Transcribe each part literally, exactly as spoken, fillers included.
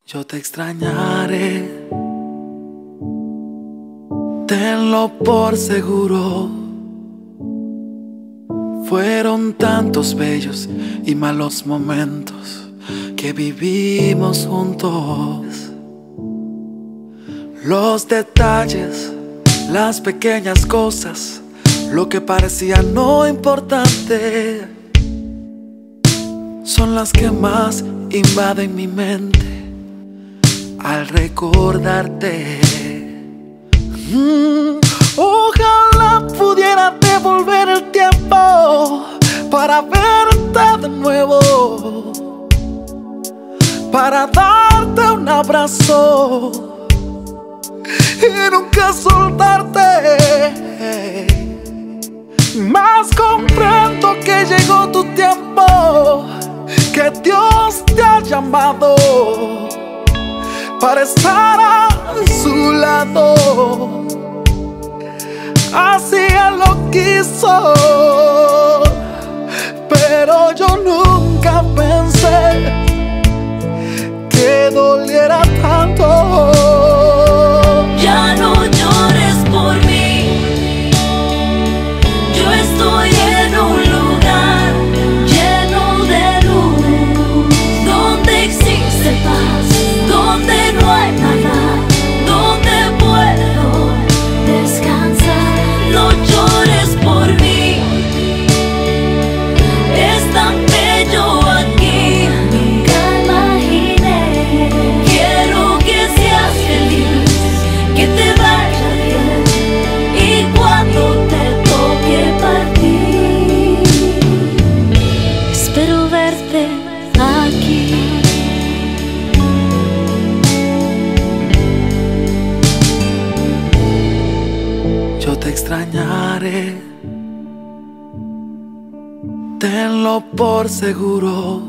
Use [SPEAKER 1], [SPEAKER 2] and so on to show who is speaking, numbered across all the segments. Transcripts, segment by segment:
[SPEAKER 1] Yo te extrañaré, tenlo por seguro. Fueron tantos bellos y malos momentos que vivimos juntos. Los detalles, las pequeñas cosas, lo que parecía no importante, son las que más invaden mi mente al recordarte. mm, Ojalá pudiera devolver el tiempo para verte de nuevo, para darte un abrazo y nunca soltarte. Mas comprendo que llegó tu tiempo, que Dios te ha llamado para estar a su lado. Así Él lo quiso, pero yo nunca pensé que doliera tanto.
[SPEAKER 2] Ya no llores por mí, yo estoy en un lugar lleno de luz, donde existe paz, donde no hay nada, donde puedo descansar. No llores por mí, es tan bello aquí, nunca imaginé. Quiero que seas feliz, que te vaya bien, y cuando te toque partir, espero verte aquí.
[SPEAKER 1] Yo te extrañaré, tenlo por seguro.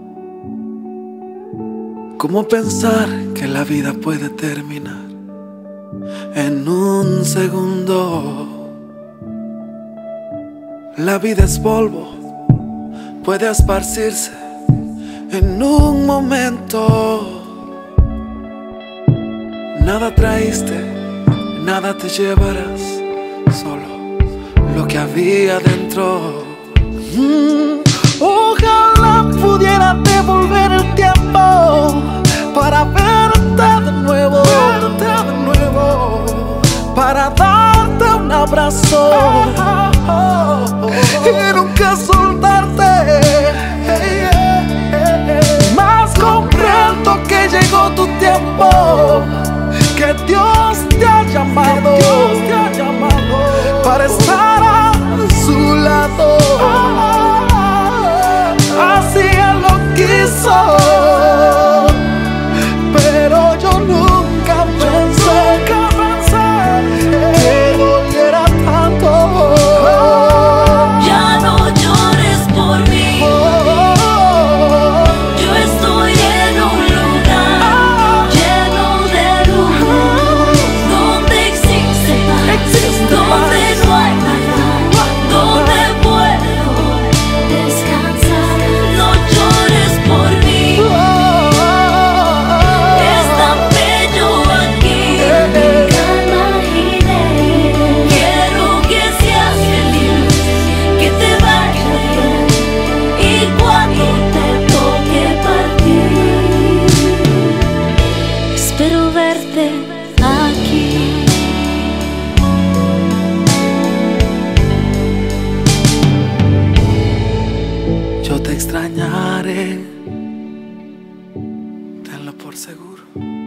[SPEAKER 1] ¿Cómo pensar que la vida puede terminar en un segundo? La vida es polvo, puede esparcirse en un momento. Nada traíste, nada te llevarás, solo lo que había dentro. Mm, Ojalá pudiera devolver el tiempo para verte de nuevo, verte de nuevo, para darte un abrazo y nunca soltarte. Mas comprendo que llegó tu tiempo, que Dios te ha llamado, Dios te ha llamado para estar a su lado. Así Él lo quiso, pero yo nunca pensé, nunca pensé que doliera tanto.
[SPEAKER 2] Ya no llores por mí, yo estoy en un lugar lleno de luz, donde existe paz, donde no hay nada, donde puedo descansar. No llores por mí, es tan bello aquí, nunca imaginé. Quiero que seas feliz, que te vaya bien, y cuando te toque partir, espero verte aquí.
[SPEAKER 1] Yo te extrañaré, tenlo por seguro.